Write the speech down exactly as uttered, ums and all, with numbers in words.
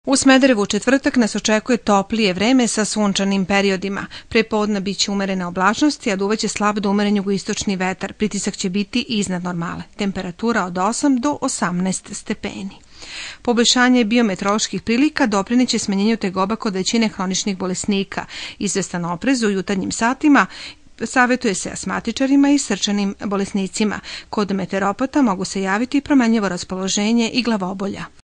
U Smederevu u četvrtak nas očekuje toplije vreme sa sunčanim periodima. Pre podne biće umerene oblačnosti, a duvaće slab do umeren jugoistočni vetar. Pritisak će biti iznad normale. Temperatura od osam do osamnaest stepeni. Poboljšanje biometeoroloških prilika doprineće smanjenju tegoba kod većine hroničnih bolesnika. Izvestan oprez u jutarnjim satima savjetuje se astmatičarima i srčanim bolesnicima. Kod meteoropata mogu se javiti promenljivo raspoloženje i glavobolja.